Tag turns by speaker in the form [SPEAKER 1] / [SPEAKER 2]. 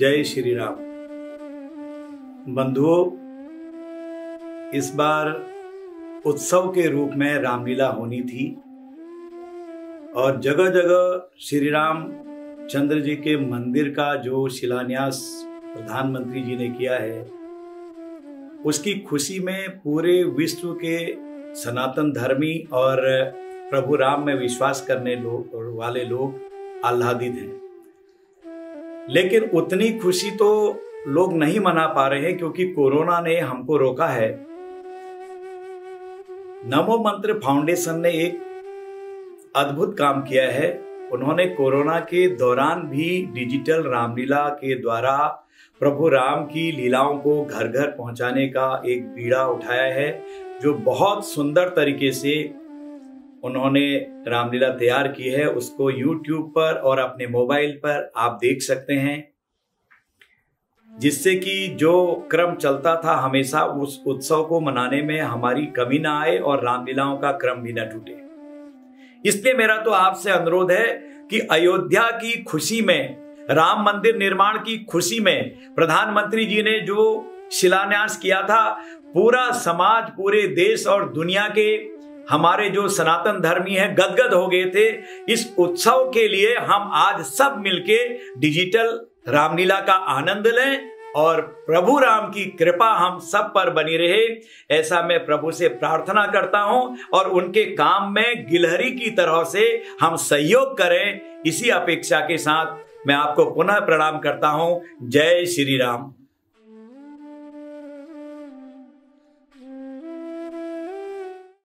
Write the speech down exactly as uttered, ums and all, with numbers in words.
[SPEAKER 1] जय श्री राम। बंधुओं, इस बार उत्सव के रूप में रामलीला होनी थी और जगह जगह श्री राम चंद्र जी के मंदिर का जो शिलान्यास प्रधानमंत्री जी ने किया है, उसकी खुशी में पूरे विश्व के सनातन धर्मी और प्रभु राम में विश्वास करने लोग वाले लोग आह्लादित हैं। लेकिन उतनी खुशी तो लोग नहीं मना पा रहे हैं क्योंकि कोरोना ने हमको रोका है। नमो मंत्र फाउंडेशन ने एक अद्भुत काम किया है। उन्होंने कोरोना के दौरान भी डिजिटल रामलीला के द्वारा प्रभु राम की लीलाओं को घर घर पहुंचाने का एक बीड़ा उठाया है, जो बहुत सुंदर तरीके से उन्होंने रामलीला तैयार की है। उसको यूट्यूब पर और अपने मोबाइल पर आप देख सकते हैं, जिससे कि जो क्रम चलता था हमेशा उस उत्सव को मनाने में हमारी कमी ना आए और रामलीलाओं का क्रम भी न टूटे। इसलिए मेरा तो आपसे अनुरोध है कि अयोध्या की खुशी में, राम मंदिर निर्माण की खुशी में प्रधानमंत्री जी ने जो शिलान्यास किया था, पूरा समाज, पूरे देश और दुनिया के हमारे जो सनातन धर्मी हैं गदगद हो गए थे। इस उत्सव के लिए हम आज सब मिलके डिजिटल रामलीला का आनंद लें और प्रभु राम की कृपा हम सब पर बनी रहे, ऐसा मैं प्रभु से प्रार्थना करता हूं और उनके काम में गिलहरी की तरह से हम सहयोग करें। इसी अपेक्षा के साथ मैं आपको पुनः प्रणाम करता हूं। जय श्री राम।